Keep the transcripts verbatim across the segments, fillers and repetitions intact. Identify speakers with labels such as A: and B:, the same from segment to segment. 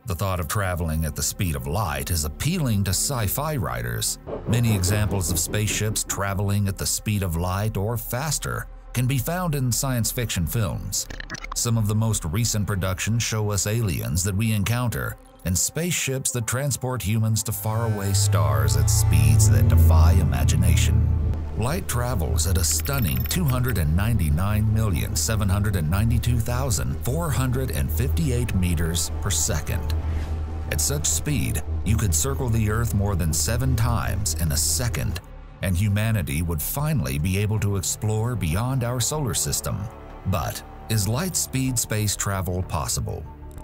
A: The thought of traveling at the speed of light is appealing to sci-fi writers. Many examples of spaceships traveling at the speed of light or faster can be found in science fiction films. Some of the most recent productions show us aliens that we encounter and spaceships that transport humans to faraway stars at speeds that defy imagination. Light travels at a stunning two hundred ninety-nine million, seven hundred ninety-two thousand, four hundred fifty-eight meters per second. At such speed, you could circle the Earth more than seven times in a second, and humanity would finally be able to explore beyond our solar system. But is light-speed space travel possible?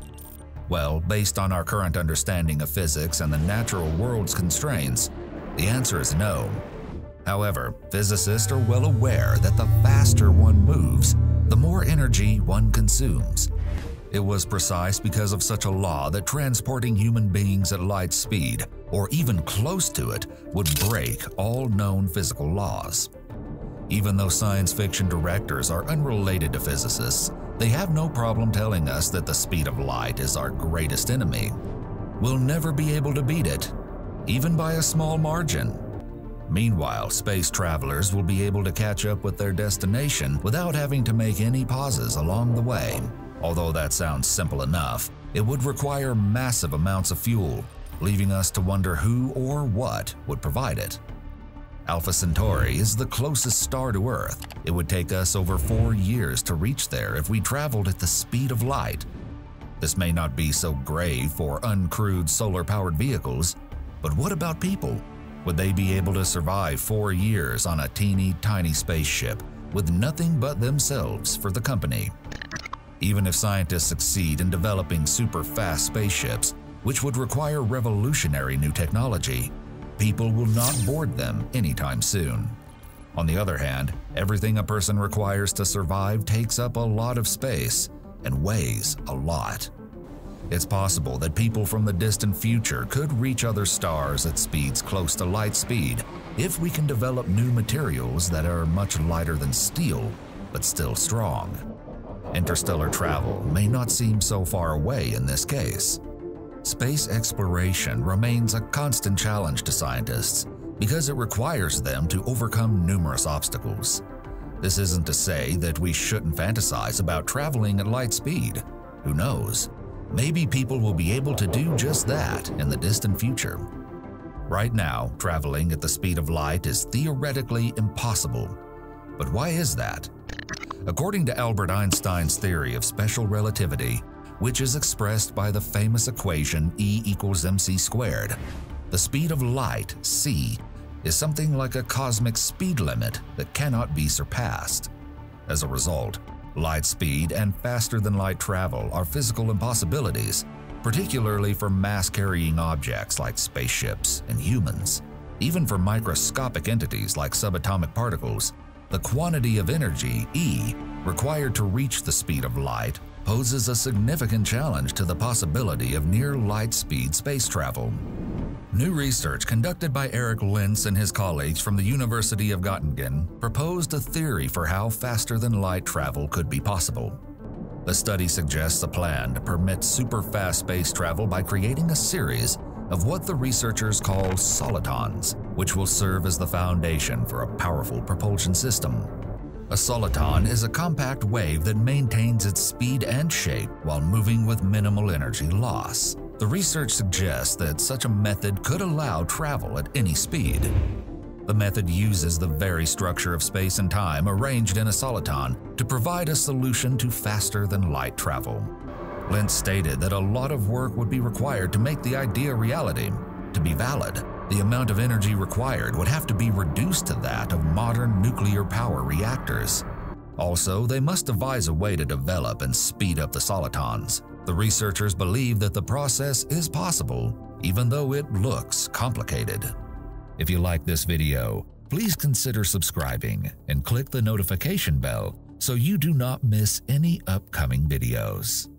A: Well, based on our current understanding of physics and the natural world's constraints, the answer is no. However, physicists are well aware that the faster one moves, the more energy one consumes. It was precise because of such a law that transporting human beings at light speed, or even close to it, would break all known physical laws. Even though science fiction directors are unrelated to physicists, they have no problem telling us that the speed of light is our greatest enemy. We'll never be able to beat it, even by a small margin. Meanwhile, space travelers will be able to catch up with their destination without having to make any pauses along the way. Although that sounds simple enough, it would require massive amounts of fuel, leaving us to wonder who or what would provide it. Alpha Centauri is the closest star to Earth. It would take us over four years to reach there if we traveled at the speed of light. This may not be so grave for uncrewed solar-powered vehicles, but what about people? Would they be able to survive four years on a teeny tiny spaceship with nothing but themselves for the company? Even if scientists succeed in developing super-fast spaceships, which would require revolutionary new technology, people will not board them anytime soon. On the other hand, everything a person requires to survive takes up a lot of space and weighs a lot. It's possible that people from the distant future could reach other stars at speeds close to light speed if we can develop new materials that are much lighter than steel, but still strong. Interstellar travel may not seem so far away in this case. Space exploration remains a constant challenge to scientists because it requires them to overcome numerous obstacles. This isn't to say that we shouldn't fantasize about traveling at light speed. Who knows? Maybe people will be able to do just that in the distant future. Right now, traveling at the speed of light is theoretically impossible. But why is that? According to Albert Einstein's theory of special relativity, which is expressed by the famous equation E equals mc squared, the speed of light, c, is something like a cosmic speed limit that cannot be surpassed. As a result, light speed and faster-than-light travel are physical impossibilities, particularly for mass-carrying objects like spaceships and humans. Even for microscopic entities like subatomic particles, the quantity of energy, E, required to reach the speed of light poses a significant challenge to the possibility of near-light-speed space travel. New research conducted by Eric Lentz and his colleagues from the University of Göttingen proposed a theory for how faster-than-light travel could be possible. The study suggests a plan to permit super-fast space travel by creating a series of what the researchers call solitons, which will serve as the foundation for a powerful propulsion system. A soliton is a compact wave that maintains its speed and shape while moving with minimal energy loss. The research suggests that such a method could allow travel at any speed. The method uses the very structure of space and time arranged in a soliton to provide a solution to faster-than-light travel. Lentz stated that a lot of work would be required to make the idea reality. To be valid, the amount of energy required would have to be reduced to that of modern nuclear power reactors. Also, they must devise a way to develop and speed up the solitons. The researchers believe that the process is possible, even though it looks complicated. If you like this video, please consider subscribing and click the notification bell so you do not miss any upcoming videos.